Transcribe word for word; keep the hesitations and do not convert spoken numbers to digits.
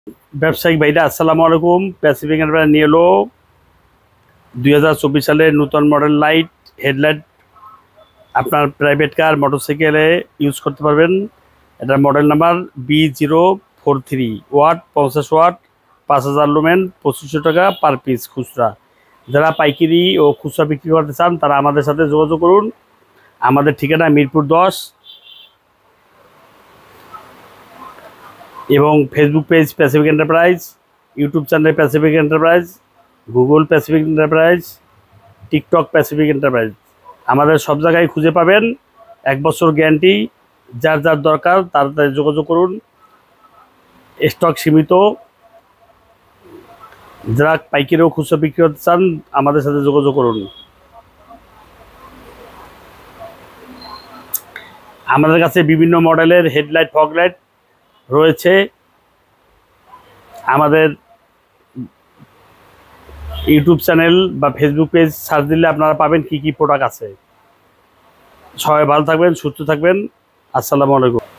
ব্যবসায়িক ভাইরা আসসালামু আলাইকুম। প্যাসিফিক এন্টারপ্রাইজ নিয়ে এলো দুই হাজার চব্বিশ সালের নতুন মডেল লাইট হেডলাইট আপনার প্রাইভেট কার মোটরসাইকেলে ইউজ করতে পারবেন। এটার model number B zero four three watt পঞ্চাশ ওয়াট পাঁচ হাজার লুমেন পঁচিশশো টাকা পার পিস খুচরা। যারা পাইকারি ও খুচরা বিক্রি করতে চান তারা আমাদের সাথে যোগাযোগ করুন। আমাদের ঠিকানা মিরপুর দশ এবং Facebook page Pacific Enterprise, YouTube channel Pacific Enterprise, Google Pacific Enterprise, TikTok Pacific Enterprise. আমাদের সব জায়গায় খুঁজে পাবেন। এক বছর গ্যারান্টি। যার যার দরকার তাড়াতাড়ি যোগাযোগ করুন। স্টক সীমিত। যারা পাইকারি ও খুচরা বিক্রি করতে চান আমাদের সাথে যোগাযোগ করুন। আমাদের কাছে বিভিন্ন মডেলের হেডলাইট ফগলাইট রয়েছে। আমাদের ইউটিউব চ্যানেল বা ফেসবুক পেজ সার্চ দিলে আপনারা পাবেন কি কি প্রোডাক্ট আছে। সবাই ভালো থাকবেন, সুস্থ থাকবেন। আসসালামু আলাইকুম।